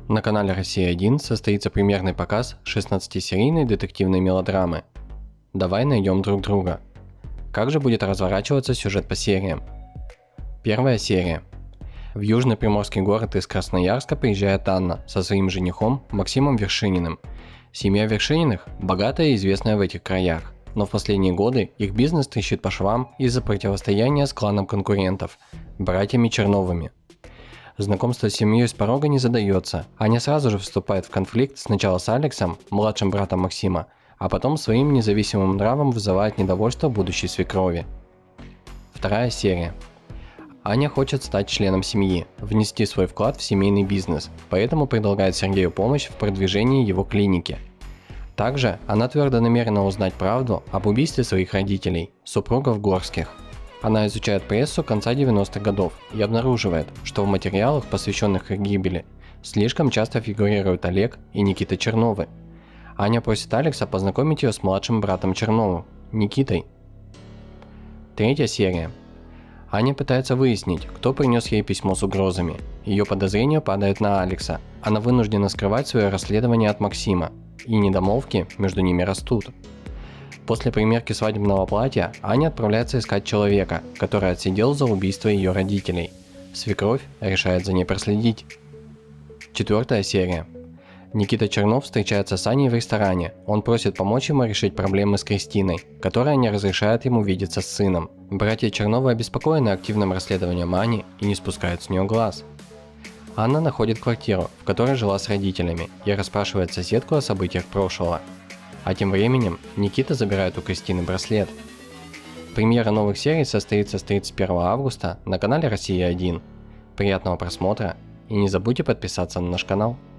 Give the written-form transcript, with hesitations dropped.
На канале «Россия-1» состоится премьерный показ 16-серийной детективной мелодрамы «Давай найдем друг друга». Как же будет разворачиваться сюжет по сериям? Первая серия. В южный приморский город из Красноярска приезжает Анна со своим женихом Максимом Вершининым. Семья Вершининых богатая и известная в этих краях, но в последние годы их бизнес трещит по швам из-за противостояния с кланом конкурентов – братьями Черновыми. Знакомство с семьей с порога не задается. Аня сразу же вступает в конфликт сначала с Алексом, младшим братом Максима, а потом своим независимым нравом вызывает недовольство будущей свекрови. Вторая серия. Аня хочет стать членом семьи, внести свой вклад в семейный бизнес, поэтому предлагает Сергею помощь в продвижении его клиники. Также она твердо намерена узнать правду об убийстве своих родителей, супругов Горских. Она изучает прессу конца 90-х годов и обнаруживает, что в материалах, посвященных их гибели, слишком часто фигурируют Олег и Никита Черновы. Аня просит Алекса познакомить ее с младшим братом Черновым, Никитой. Третья серия. Аня пытается выяснить, кто принес ей письмо с угрозами. Ее подозрения падают на Алекса. Она вынуждена скрывать свое расследование от Максима, и недомолвки между ними растут. После примерки свадебного платья Аня отправляется искать человека, который отсидел за убийство ее родителей. Свекровь решает за ней проследить. Четвертая серия. Никита Чернов встречается с Аней в ресторане. Он просит помочь ему решить проблемы с Кристиной, которая не разрешает ему видеться с сыном. Братья Черновы обеспокоены активным расследованием Ани и не спускают с нее глаз. Анна находит квартиру, в которой жила с родителями, и расспрашивает соседку о событиях прошлого. А тем временем Никита забирает у Кристины браслет. Премьера новых серий состоится с 31 августа на канале «Россия-1». Приятного просмотра и не забудьте подписаться на наш канал.